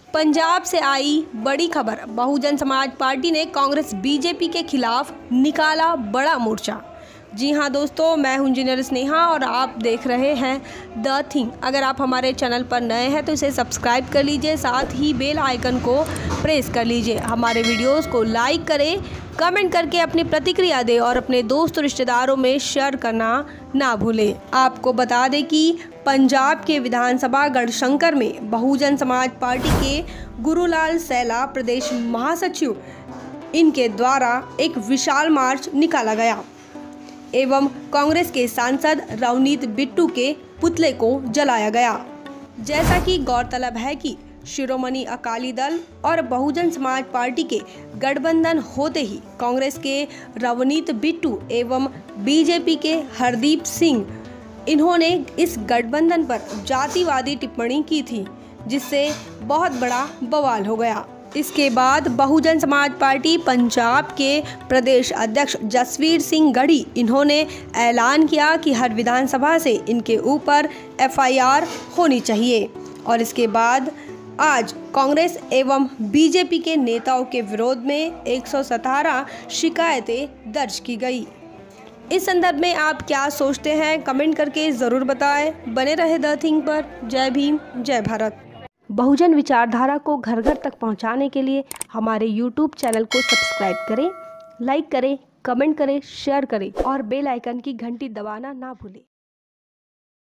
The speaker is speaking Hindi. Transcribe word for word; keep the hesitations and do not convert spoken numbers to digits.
पंजाब से आई बड़ी खबर। बहुजन समाज पार्टी ने कांग्रेस बीजेपी के खिलाफ निकाला बड़ा मोर्चा। जी हां दोस्तों, मैं हूं इंजीनियर स्नेहा और आप देख रहे हैं द थिंग। अगर आप हमारे चैनल पर नए हैं तो इसे सब्सक्राइब कर लीजिए, साथ ही बेल आइकन को प्रेस कर लीजिए। हमारे वीडियोस को लाइक करें, कमेंट करके अपनी प्रतिक्रिया दें और अपने दोस्त और रिश्तेदारों में शेयर करना ना भूलें। आपको बता दें कि पंजाब के विधानसभा गढ़शंकर में बहुजन समाज पार्टी के गुरुलाल सैला प्रदेश महासचिव इनके द्वारा एक विशाल मार्च निकाला गया एवं कांग्रेस के सांसद रवनीत बिट्टू के पुतले को जलाया गया। जैसा कि गौरतलब है कि शिरोमणि अकाली दल और बहुजन समाज पार्टी के गठबंधन होते ही कांग्रेस के रवनीत बिट्टू एवं बीजेपी के हरदीप सिंह इन्होंने इस गठबंधन पर जातिवादी टिप्पणी की थी, जिससे बहुत बड़ा बवाल हो गया। इसके बाद बहुजन समाज पार्टी पंजाब के प्रदेश अध्यक्ष जसवीर सिंह गढ़ी इन्होंने ऐलान किया कि हर विधानसभा से इनके ऊपर एफ आई आर होनी चाहिए और इसके बाद आज कांग्रेस एवं बीजेपी के नेताओं के विरोध में एक सौ सत्रह शिकायतें दर्ज की गई। इस संदर्भ में आप क्या सोचते हैं, कमेंट करके ज़रूर बताएं। बने रहे द थिंग पर। जय भीम, जय भारत। बहुजन विचारधारा को घर घर तक पहुंचाने के लिए हमारे यूट्यूब चैनल को सब्सक्राइब करें, लाइक करें, कमेंट करें, शेयर करें और बेल आइकन की घंटी दबाना ना भूलें।